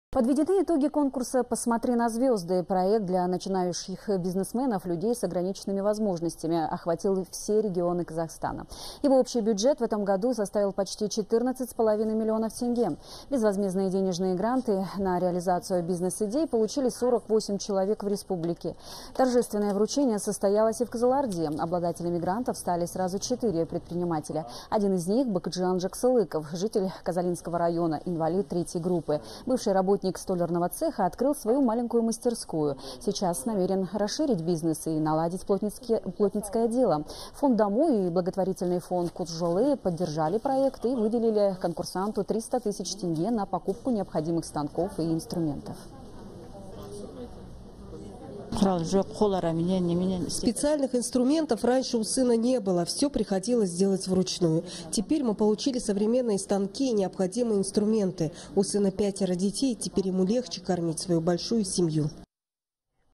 Подведены итоги конкурса «Посмотри на звезды». Проект для начинающих бизнесменов, людей с ограниченными возможностями, охватил все регионы Казахстана. Его общий бюджет в этом году составил почти 14,5 миллионов тенге. Безвозмездные денежные гранты на реализацию бизнес-идей получили 48 человек в республике. Торжественное вручение состоялось и в Кызылорде. Обладателями грантов стали сразу 4 предпринимателя. Один из них – Бакыджан Жаксылыков, житель Казалинского района, инвалид 3-й группы. Бывший работник столярного цеха открыл свою маленькую мастерскую. Сейчас намерен расширить бизнес и наладить плотницкое дело. Фонд «Домой» и благотворительный фонд «Куджолы» поддержали проект и выделили конкурсанту 300 тысяч тенге на покупку необходимых станков и инструментов. Специальных инструментов раньше у сына не было, все приходилось делать вручную. Теперь мы получили современные станки и необходимые инструменты. У сына 5 детей, теперь ему легче кормить свою большую семью.